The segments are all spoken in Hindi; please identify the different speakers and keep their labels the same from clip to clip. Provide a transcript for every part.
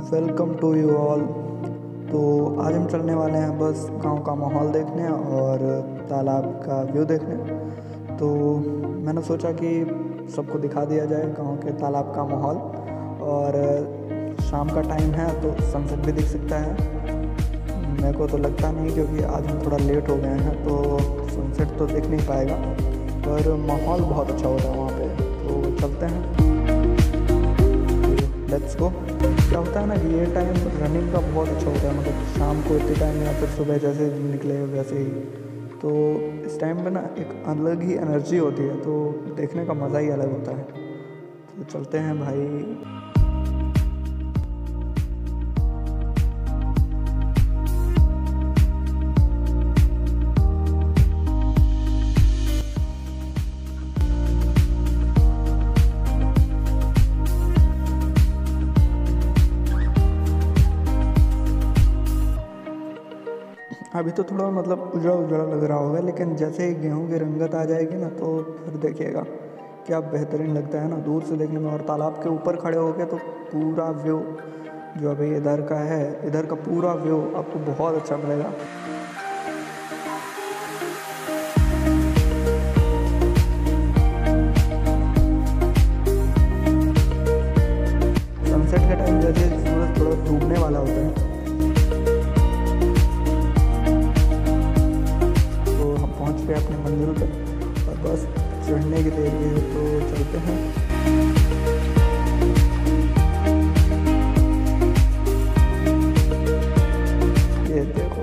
Speaker 1: Welcome to you all. तो आज हम चलने वाले हैं बस गांव का माहौल देखने और तालाब का व्यू देखने। तो मैंने सोचा कि सबको दिखा दिया जाए गांव के तालाब का माहौल। और शाम का टाइम है तो सनसेट भी दिख सकता है। मेरे को तो लगता नहीं, क्योंकि आज हम थोड़ा लेट हो गए हैं तो सनसेट तो दिख नहीं पाएगा, पर माहौल बहुत अच्छा होता है वहाँ पे। तो चलते हैं, लेट्स गो। क्या होता है ना कि ये टाइम रनिंग का बहुत अच्छा होता है, मतलब शाम को इतने टाइम या फिर सुबह जैसे निकले वैसे ही। तो इस टाइम पे ना एक अलग ही एनर्जी होती है, तो देखने का मज़ा ही अलग होता है। तो चलते हैं भाई। अभी तो थोड़ा मतलब उजड़ा उजड़ा लग रहा होगा, लेकिन जैसे ही गेहूं की रंगत आ जाएगी ना तो फिर देखिएगा क्या बेहतरीन लगता है ना दूर से देखने में। और तालाब के ऊपर खड़े हो गए तो पूरा व्यू जो अभी इधर का है, इधर का पूरा व्यू आपको बहुत अच्छा मिलेगा। सनसेट के टाइम जैसे सूरज थोड़ा डूबने वाला होता है, पहुंच गए अपने मंजिल पे और बस चढ़ने की देरी है, तो चलते हैं। ये देखो,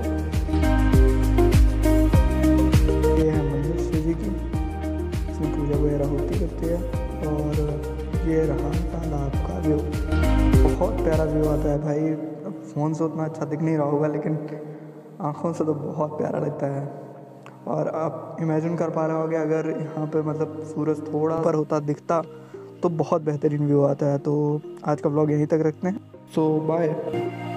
Speaker 1: ये है मंदिर शिव जी की, इसमें पूजा वगैरह होती रहती है। और ये रहा तालाब का व्यू, बहुत प्यारा व्यू आता है भाई। फ़ोन से उतना अच्छा दिख नहीं रहा होगा, लेकिन आँखों से तो बहुत प्यारा लगता है। और आप इमेजिन कर पा रहे होगे अगर यहाँ पे मतलब सूरज थोड़ा ऊपर होता दिखता तो बहुत बेहतरीन व्यू आता है। तो आज का व्लॉग यहीं तक रखते हैं। So bye.